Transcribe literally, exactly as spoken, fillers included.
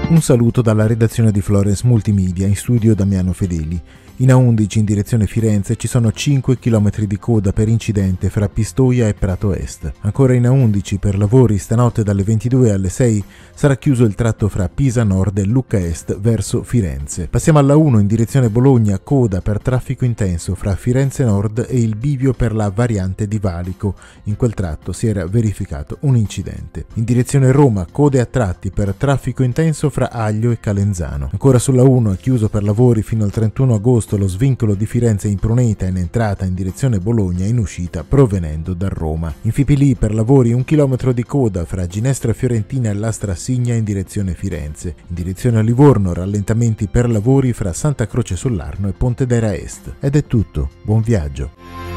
Un saluto dalla redazione di Florence Multimedia, in studio Damiano Fedeli. In A undici in direzione Firenze ci sono cinque chilometri di coda per incidente fra Pistoia e Prato Est. Ancora in A undici per lavori stanotte dalle ventidue alle sei sarà chiuso il tratto fra Pisa Nord e Lucca Est verso Firenze. Passiamo alla uno in direzione Bologna, coda per traffico intenso fra Firenze Nord e il bivio per la variante di Valico. In quel tratto si era verificato un incidente. In direzione Roma, code a tratti per traffico intenso fra Aglio e Calenzano. Ancora sulla uno è chiuso per lavori fino al trentuno agosto lo svincolo di Firenze in Pruneta in entrata in direzione Bologna e in uscita provenendo da Roma. In Fipili per lavori un chilometro di coda fra Ginestra Fiorentina e Lastra Signa in direzione Firenze. In direzione Livorno rallentamenti per lavori fra Santa Croce sull'Arno e Pontedera Est. Ed è tutto, buon viaggio!